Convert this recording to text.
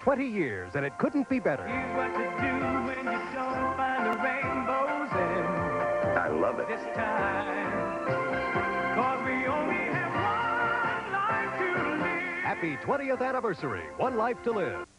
20 years, and it couldn't be better. Here's what to do when you don't find the rainbows in. I love it. This time, 'cause we only have one life to live. Happy 20th anniversary. One life to live.